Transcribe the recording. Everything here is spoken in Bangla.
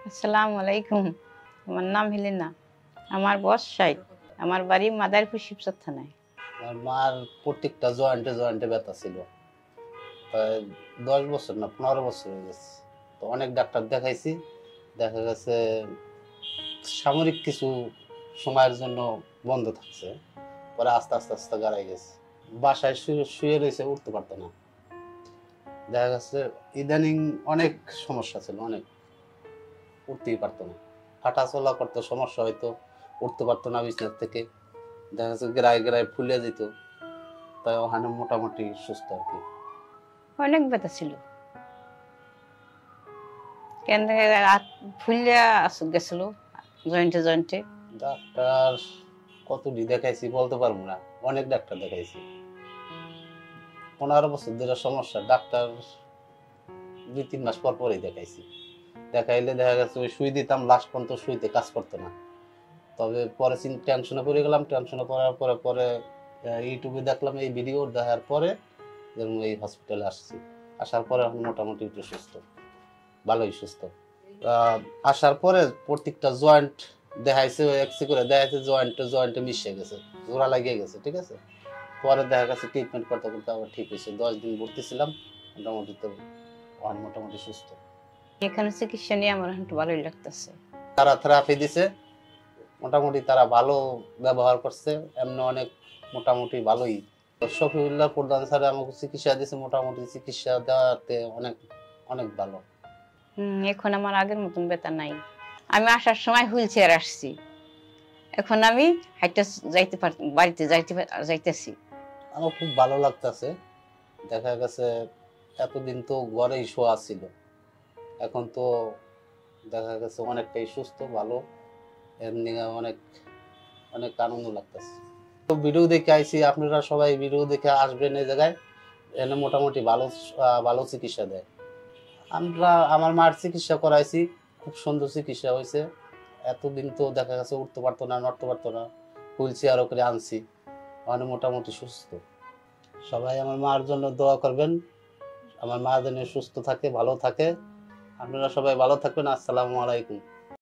আসসালামু আলাইকুম। আমার নাম হেলেনা। আমার বয়স ৬০। আমার বাড়ি মাদারীপুর শিবচর থানায়। আমার মার প্রত্যেকটা জয়েন্টে জয়েন্টে ব্যথা ছিল। প্রায় ১০ বছর না ১৫ বছর হয়ে গেছে। তো অনেক ডাক্তার দেখাইছি, দেখা গেছে সাময়িক কিছু সময়ের জন্য বন্ধ থাকছে, পরে আস্তে আস্তে আস্তে গাড়াই গেছে। বাসায় শুয়ে রয়েছে, উঠতে পারতো না। দেখা গেছে ইদানিং অনেক সমস্যা ছিল, অনেক উঠতেই পারতো না, হাঁটা চলা করতে সমস্যা হইতো, উঠতে পারতো না বিছানা থেকে। দেখা যাচ্ছে গ্রায় গ্রায় ফুলে যেত। তাই ওখানে মোটামুটি সুস্থ আর কি। অনেক ব্যথা ছিল। কেন ফুলিয়া গেছিল জয়েন্টে জয়েন্টে। ডাক্তার কতটি দেখাইছি বলতে পারবো না, অনেক ডাক্তার দেখাইছি। 15 বছর ধরে সমস্যা। ডাক্তার 2-3 মাস পর পরই দেখাইছি। দেখাইলে দেখা গেছে ওই সুই দিতাম, লাস্ট পর্যন্ত সুইতে কাজ করতো না। তবে পরে টেনশনে পড়ে গেলাম। টেনশনে পড়ার পরে পরে ইউটিউবে দেখলাম, এই ভিডিও দেখার পরে যেমন এই হসপিটালে আসছি। আসার পরে এখন মোটামুটি একটু সুস্থ, ভালোই সুস্থ। আসার পরে প্রত্যেকটা জয়েন্ট দেখাইছে, এক্সরে করে দেখাইছে জয়েন্টে জয়েন্টে মিশে গেছে, জোড়া লাগিয়ে গেছে, ঠিক আছে। পরে দেখা গেছে ট্রিটমেন্ট করতে করতে আবার ঠিক হয়েছে। 10 দিন ভর্তি ছিলাম, মোটামুটি তো মোটামুটি সুস্থ। এখানে চিকিৎসা নিয়ে আমার একটু ভালোই লাগতেছে। তারা থেরাপি দিছে, মোটামুটি তারা ভালো ব্যবহার করছে, এমনি অনেক মোটামুটি ভালোই। শফিউল্লাহ প্রধান স্যার আমাকে চিকিৎসা দিয়েছে, মোটামুটি চিকিৎসা দেওয়াতে অনেক অনেক ভালো। এখন আমার আগের মতন ব্যথা নাই। আমি আসার সময় হুইল চেয়ার আসছি, এখন আমি হাইটা যাইতে পার, বাড়িতে যাইতেছি। আমার খুব ভালো লাগতেছে। দেখা গেছে এতদিন তো ঘরেই শোয়া ছিল, এখন তো দেখা গেছে অনেকটাই সুস্থ, ভালো। এমনি অনেক অনেক আনন্দ লাগতেছে। তো ভিডিও দেখে আইছি, আপনারা সবাই ভিডিও দেখে আসবেন এই জায়গায়। এনে মোটামুটি ভালো ভালো চিকিৎসা দেয়। আমার মার চিকিৎসা করাইছি, খুব সুন্দর চিকিৎসা হয়েছে। এতদিন তো দেখা গেছে উঠতে পারতো না, নড়তে পারতো না, হুইল চেয়ারও করে আনছি, মানে মোটামুটি সুস্থ। সবাই আমার মার জন্য দোয়া করবেন, আমার মা যেন সুস্থ থাকে, ভালো থাকে। আপনারা সবাই ভালো থাকবেন। আসসালামু আলাইকুম।